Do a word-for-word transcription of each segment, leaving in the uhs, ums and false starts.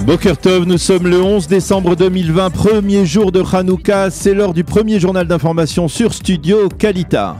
Boker Tov, nous sommes le onze décembre deux mille vingt, premier jour de Hanouka. C'est l'heure du premier journal d'information sur Studio Kalita.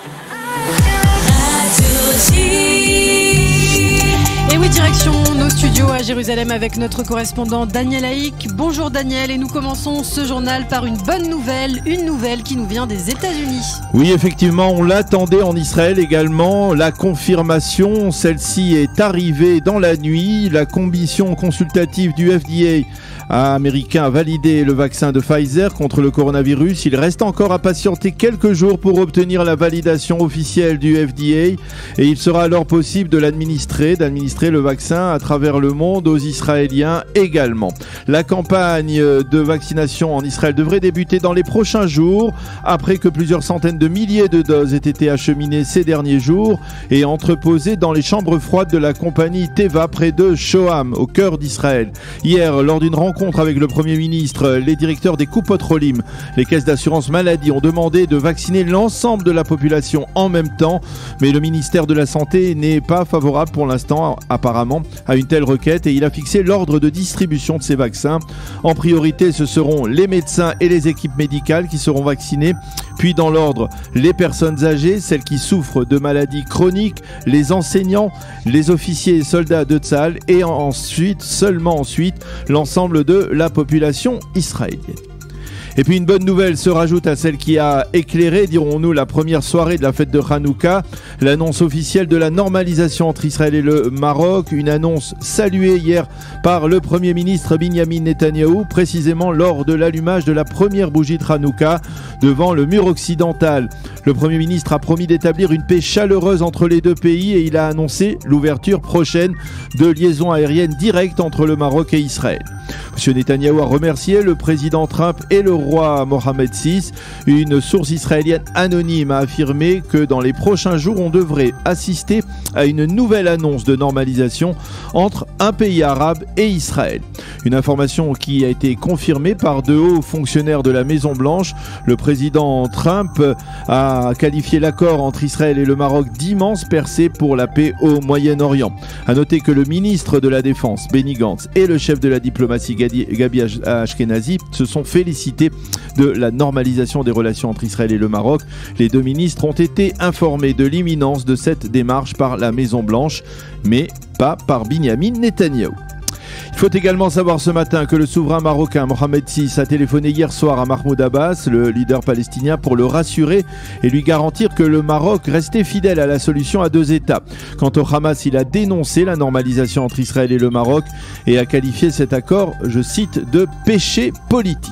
Et oui, direction nos studios à Jérusalem avec notre correspondant Daniel Haïk. Bonjour Daniel, et nous commençons ce journal par une bonne nouvelle, une nouvelle qui nous vient des États-Unis. Oui, effectivement, on l'attendait en Israël également. La confirmation, celle-ci est arrivée dans la nuit. La commission consultative du F D A américain a validé le vaccin de Pfizer contre le coronavirus. Il reste encore à patienter quelques jours pour obtenir la validation officielle du F D A et il sera alors possible de l'administrer, d'administrer le vaccin à travers le monde aux Israéliens également. La campagne de vaccination en Israël devrait débuter dans les prochains jours après que plusieurs centaines de milliers de doses aient été acheminées ces derniers jours et entreposées dans les chambres froides de la compagnie Teva près de Shoham, au cœur d'Israël. Hier, lors d'une rencontre avec le Premier ministre, les directeurs des Coupot Rolim, les caisses d'assurance maladie ont demandé de vacciner l'ensemble de la population en même temps, mais le ministère de la Santé n'est pas favorable pour l'instant, apparemment, à une telle requête et il a fixé l'ordre de distribution de ces vaccins. En priorité, ce seront les médecins et les équipes médicales qui seront vaccinés, puis dans l'ordre, les personnes âgées, celles qui souffrent de maladies chroniques, les enseignants, les officiers et soldats de Tsahal et ensuite, seulement ensuite, l'ensemble de la population israélienne. Et puis une bonne nouvelle se rajoute à celle qui a éclairé, dirons-nous, la première soirée de la fête de Hanouka, l'annonce officielle de la normalisation entre Israël et le Maroc, une annonce saluée hier par le Premier ministre Binyamin Netanyahou, précisément lors de l'allumage de la première bougie de Hanouka devant le mur occidental. Le Premier ministre a promis d'établir une paix chaleureuse entre les deux pays et il a annoncé l'ouverture prochaine de liaisons aériennes directes entre le Maroc et Israël. M. Netanyahou a remercié le président Trump et le roi Mohammed six. Une source israélienne anonyme a affirmé que dans les prochains jours, on devrait assister à une nouvelle annonce de normalisation entre un pays arabe et Israël. Une information qui a été confirmée par de hauts fonctionnaires de la Maison-Blanche. Le président Trump a qualifié l'accord entre Israël et le Maroc d'immense percée pour la paix au Moyen-Orient. A noter que le ministre de la Défense, Benny Gantz, et le chef de la diplomatie, Gabi Ashkenazi, se sont félicités de la normalisation des relations entre Israël et le Maroc. Les deux ministres ont été informés de l'imminence de cette démarche par la Maison-Blanche, mais pas par Binyamin Netanyahou. Il faut également savoir ce matin que le souverain marocain Mohammed six a téléphoné hier soir à Mahmoud Abbas, le leader palestinien, pour le rassurer et lui garantir que le Maroc restait fidèle à la solution à deux États. Quant au Hamas, il a dénoncé la normalisation entre Israël et le Maroc et a qualifié cet accord, je cite, de péché politique.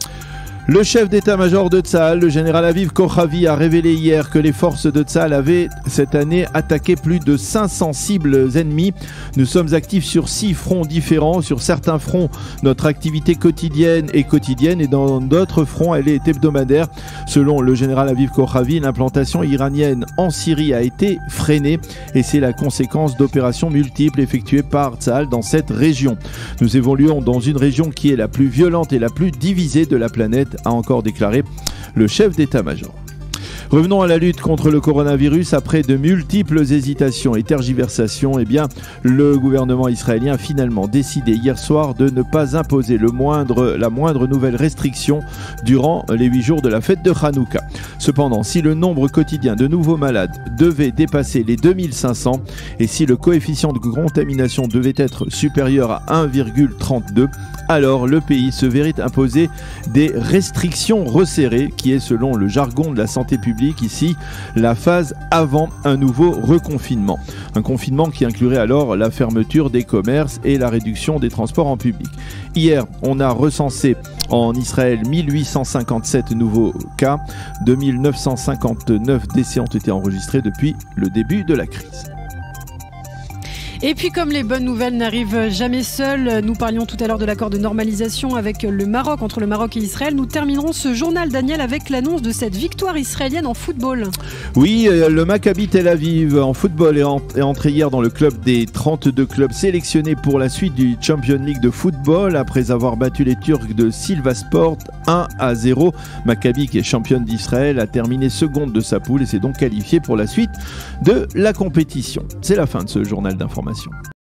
Le chef d'état-major de Tsahal, le général Aviv Kochavi, a révélé hier que les forces de Tsahal avaient cette année attaqué plus de cinq cents cibles ennemies. Nous sommes actifs sur six fronts différents. Sur certains fronts, notre activité quotidienne est quotidienne et dans d'autres fronts, elle est hebdomadaire. Selon le général Aviv Kochavi, l'implantation iranienne en Syrie a été freinée et c'est la conséquence d'opérations multiples effectuées par Tsahal dans cette région. Nous évoluons dans une région qui est la plus violente et la plus divisée de la planète, a encore déclaré le chef d'état-major. Revenons à la lutte contre le coronavirus. Après de multiples hésitations et tergiversations, eh bien, le gouvernement israélien a finalement décidé hier soir de ne pas imposer le moindre, la moindre nouvelle restriction durant les huit jours de la fête de Hanouka. Cependant, si le nombre quotidien de nouveaux malades devait dépasser les deux mille cinq cents et si le coefficient de contamination devait être supérieur à un virgule trente-deux, alors le pays se verrait imposer des restrictions resserrées, qui est selon le jargon de la santé publique ici la phase avant un nouveau reconfinement. Un confinement qui inclurait alors la fermeture des commerces et la réduction des transports en public. Hier, on a recensé en Israël mille huit cent cinquante-sept nouveaux cas, deux mille neuf cent cinquante-neuf décès ont été enregistrés depuis le début de la crise. Et puis comme les bonnes nouvelles n'arrivent jamais seules, nous parlions tout à l'heure de l'accord de normalisation avec le Maroc, entre le Maroc et Israël. Nous terminerons ce journal, Daniel, avec l'annonce de cette victoire israélienne en football. Oui, le Maccabi Tel Aviv en football est entré hier dans le club des trente-deux clubs sélectionnés pour la suite du Champions League de football après avoir battu les Turcs de Sivasspor un à zéro. Maccabi, qui est championne d'Israël, a terminé seconde de sa poule et s'est donc qualifié pour la suite de la compétition. C'est la fin de ce journal d'information.